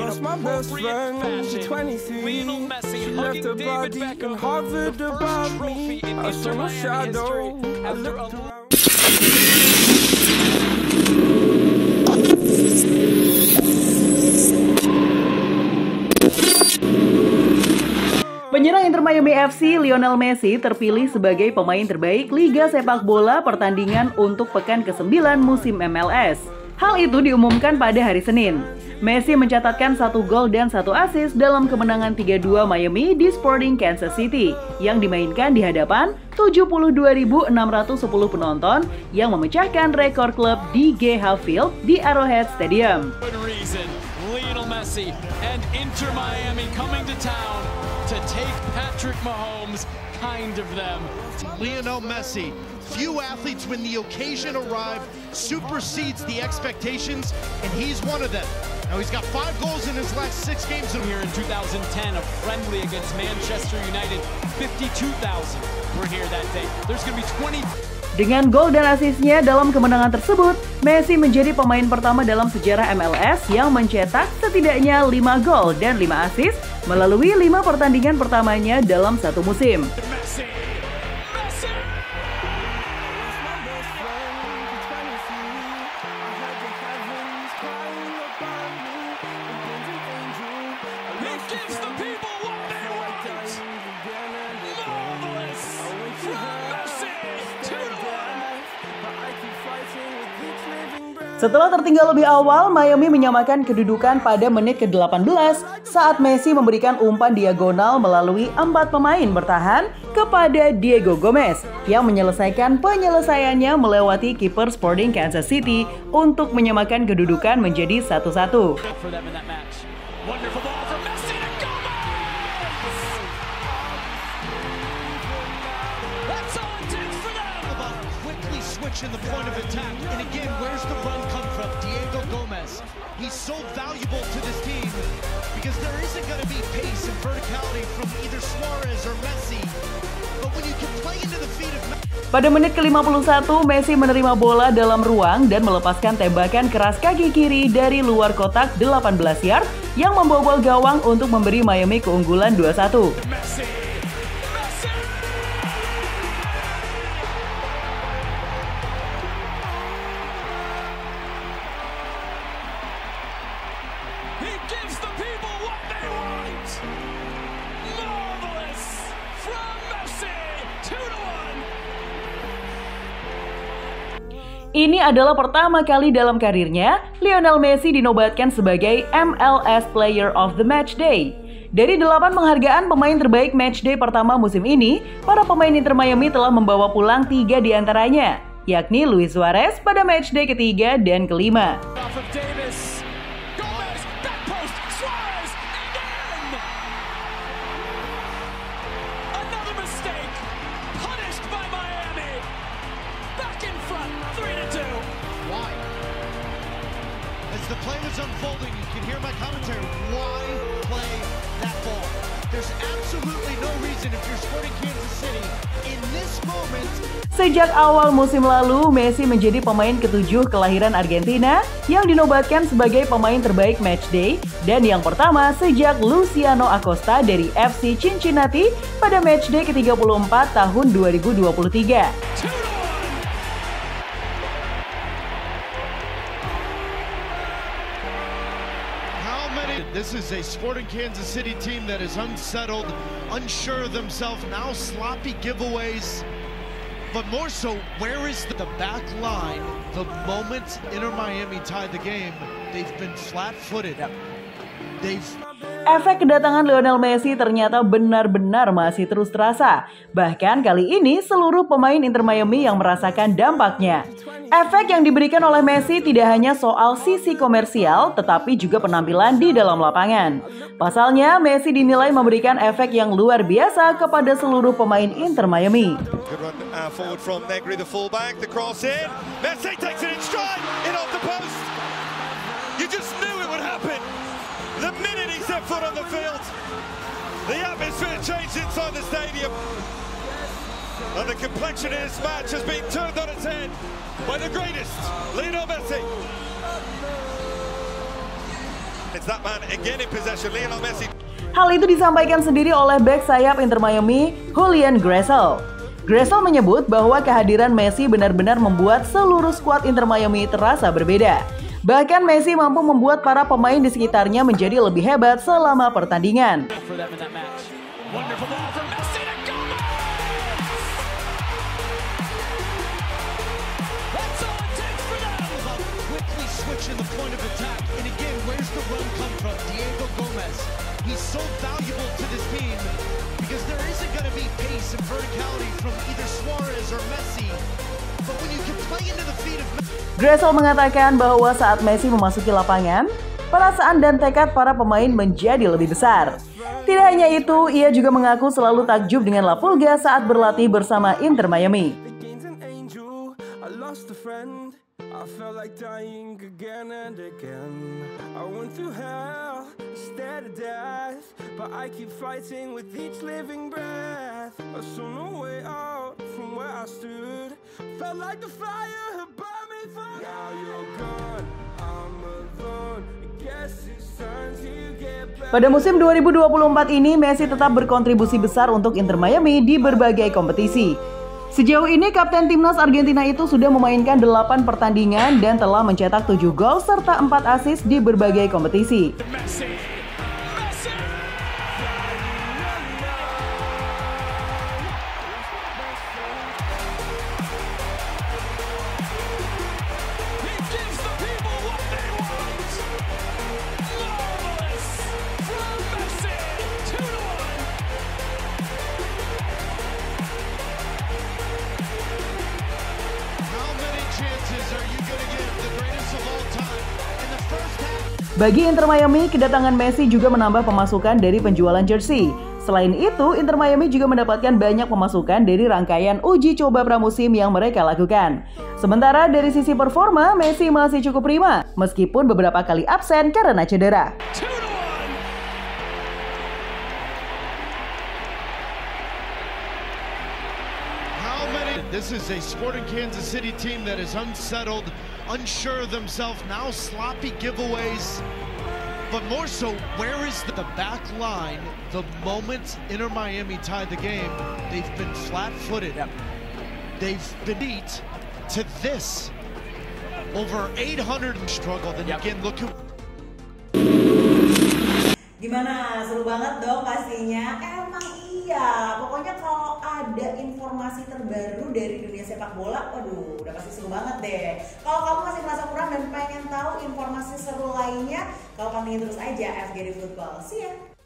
lost my best friend, she's 23. She left her body and hovered above me. I saw my shadow, I looked around. Penyerang Inter Miami FC Lionel Messi terpilih sebagai pemain terbaik Liga Sepak Bola pertandingan untuk pekan ke-9 musim MLS. Hal itu diumumkan pada hari Senin. Messi mencatatkan 1 gol dan 1 assist dalam kemenangan 3-2 Miami di Sporting Kansas City yang dimainkan di hadapan 72.610 penonton yang memecahkan rekor klub di GH Field di Arrowhead Stadium. Lionel Messi and Inter Miami coming to town to take Patrick Mahomes, kind of them. Lionel Messi, few athletes when the occasion arrives supersedes the expectations, and he's one of them. Now he's got 5 goals in his last 6 games. Here in 2010, a friendly against Manchester United, 52,000 were here that day. There's going to be 20. Dengan gol dan asisnya dalam kemenangan tersebut, Messi menjadi pemain pertama dalam sejarah MLS yang mencetak setidaknya 5 gol dan 5 asis melalui 5 pertandingan pertamanya dalam satu musim. Setelah tertinggal lebih awal, Miami menyamakan kedudukan pada menit ke-18 saat Messi memberikan umpan diagonal melalui 4 pemain bertahan kepada Diego Gomez yang menyelesaikan penyelesaiannya melewati kiper Sporting Kansas City untuk menyamakan kedudukan menjadi 1-1. In the point of attack, and again, where's the run come from? Diego Gomez. He's so valuable to this team because there isn't going to be pace and verticality from either Suarez or Messi. But when you can play into the feet of Pada menit ke-51, Messi menerima bola dalam ruang dan melepaskan tembakan keras kaki kiri dari luar kotak 18 yard yang membobol gawang untuk memberi Miami keunggulan 2-1. Ini adalah pertama kali dalam karirnya Lionel Messi dinobatkan sebagai MLS Player of the Matchday. Dari 8 penghargaan pemain terbaik matchday pertama musim ini, para pemain Inter Miami telah membawa pulang 3 diantaranya, yakni Luis Suarez pada matchday ketiga dan kelima. The play was unfolding, you can hear my commentary. Why play that ball? There's absolutely no reason if you're Sporting Kansas City in this moment. Sejak awal musim lalu, Messi menjadi pemain ke-7 kelahiran Argentina yang dinobatkan sebagai pemain terbaik matchday dan yang pertama sejak Luciano Acosta dari FC Cincinnati pada matchday ke-34 tahun 2023. This is a Sporting Kansas City team that is unsettled, unsure of themselves, now sloppy giveaways. But more so, where is the back line? The moment Inter Miami tied the game, they've been flat-footed. Efek kedatangan Lionel Messi ternyata benar-benar masih terus terasa. Bahkan kali ini seluruh pemain Inter Miami yang merasakan dampaknya. Efek yang diberikan oleh Messi tidak hanya soal sisi komersial, tetapi juga penampilan di dalam lapangan. Pasalnya, Messi dinilai memberikan efek yang luar biasa kepada seluruh pemain Inter Miami. The minute he set foot on the field, the atmosphere changed inside the stadium. And the complexion of this match has been turned on its head by the greatest, Lionel Messi. It's that man again in possession, Lionel Messi. Hal itu disampaikan sendiri oleh bek sayap Inter Miami, Julian Gressel. Gressel menyebut bahwa kehadiran Messi benar-benar membuat seluruh skuad Inter Miami terasa berbeda. Bahkan Messi mampu membuat para pemain di sekitarnya menjadi lebih hebat selama pertandingan. In the point of attack, and again, where's the run come from? Diego Gomez. He's so valuable to this team because there isn't going to be pace and verticality from either Suarez or Messi. But when you can play into the feet of Gressel mengatakan bahwa saat Messi memasuki lapangan, perasaan dan tekad para pemain menjadi lebih besar. Tidak hanya itu, ia juga mengaku selalu takjub dengan La Pulga saat berlatih bersama Inter Miami. I felt like dying again and again. I went through hell instead of death, but I keep fighting with each living breath. I saw no way out from where I stood. Felt like the fire had burned me through. Now you're gone, I'm alone. I guess it's time to get back. Pada musim 2024 ini, Messi tetap berkontribusi besar untuk Inter Miami di berbagai kompetisi. Sejauh ini, Kapten Timnas Argentina itu sudah memainkan 8 pertandingan dan telah mencetak 7 gol serta 4 assist di berbagai kompetisi. Bagi Inter Miami, kedatangan Messi juga menambah pemasukan dari penjualan jersey. Selain itu, Inter Miami juga mendapatkan banyak pemasukan dari rangkaian uji coba pramusim yang mereka lakukan. Sementara dari sisi performa, Messi masih cukup prima, meskipun beberapa kali absen karena cedera. This is a Sporting Kansas City team that is unsettled, unsure of themselves, now sloppy giveaways. But more so, where is the back line? The moment Inter Miami tied the game, they've been flat-footed. They've been beat to this. Over 800 struggled, and again, look who... Gimana? Seru banget dong pastinya. Emang iya, pokoknya kalau ada informasi terbaru dari dunia sepak bola, waduh, udah pasti seru banget deh. Kalau kamu masih merasa kurang dan pengen tahu informasi seru lainnya, kalau pantengin terus aja FGD Football. See ya!